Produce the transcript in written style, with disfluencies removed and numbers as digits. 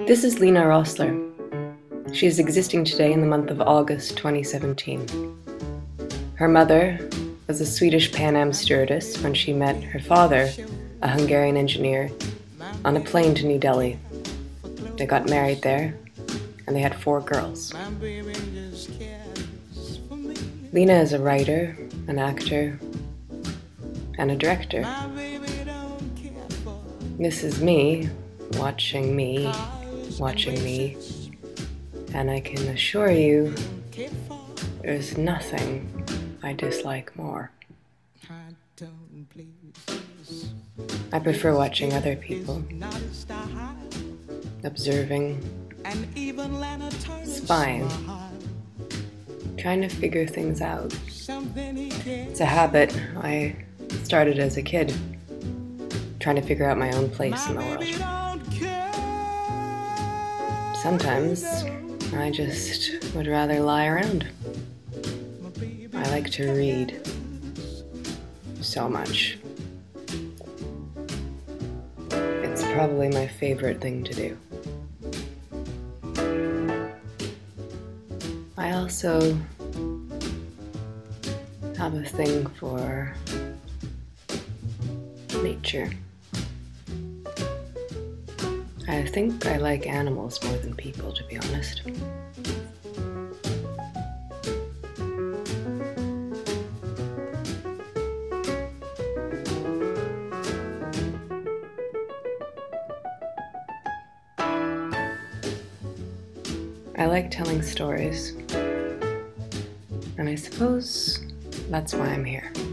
This is Lena Rossler. She is existing today in the month of August 2017. Her mother was a Swedish Pan Am stewardess when she met her father, a Hungarian engineer, on a plane to New Delhi. They got married there, and they had 4 girls. Lena is a writer, an actor, and a director. This is me, watching me, and I can assure you there's nothing I dislike more. I prefer watching other people, observing, spying, trying to figure things out. It's a habit I started as a kid, trying to figure out my own place in the world. Sometimes I just would rather lie around. I like to read so much. It's probably my favorite thing to do. I also have a thing for nature. I think I like animals more than people, to be honest. I like telling stories, and I suppose that's why I'm here.